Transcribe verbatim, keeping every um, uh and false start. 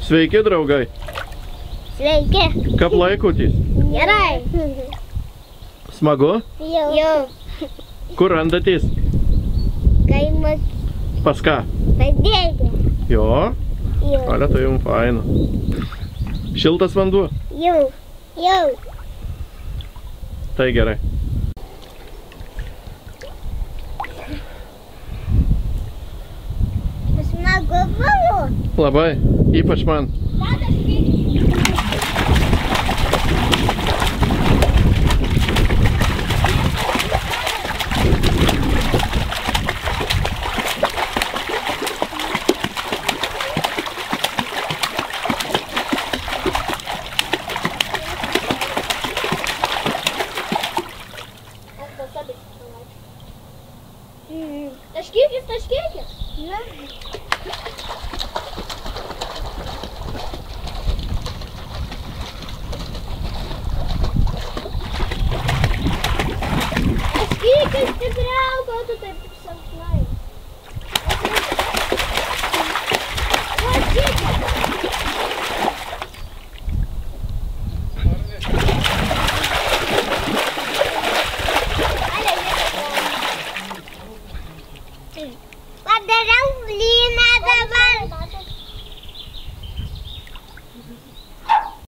Sveiki, draugai. Sveiki. Kaip laikotės? Gerai. Smagu? Jau. Jau. Kur randatės? Kaimas. Pas ką? Pas dėdę. Jo? Jau. Ale, tai jums faina. Šiltas vanduo? Jau. Jau. Tai gerai. Smagu buvo. Labai, ypač man. Tadas,